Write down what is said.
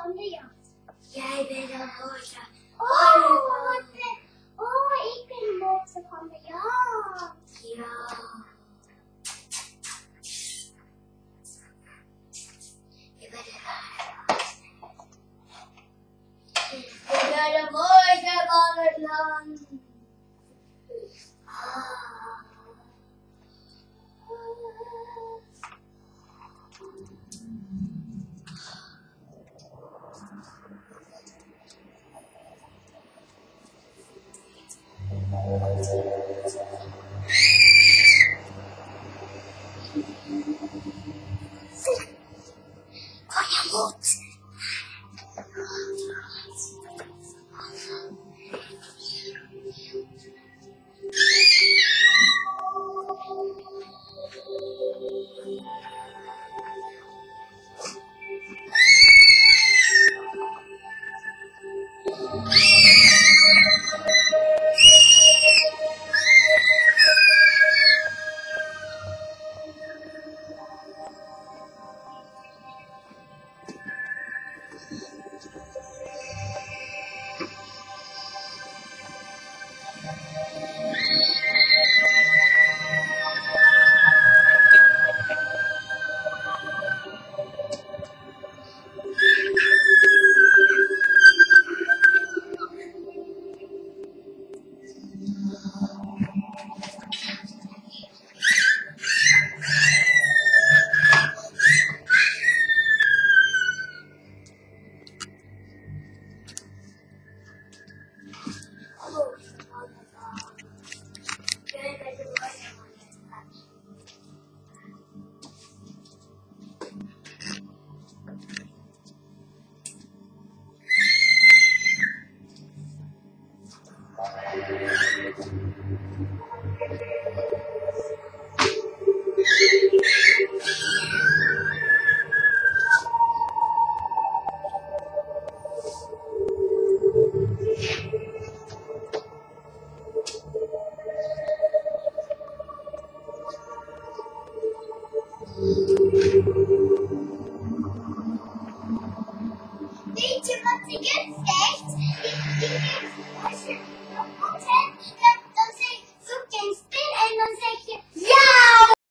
van de jas. Jij bent een roze. Ik ben een roze van de jas. Ja. Je bent een rare. Je bent de mooiste van het land. Weet je wat ik het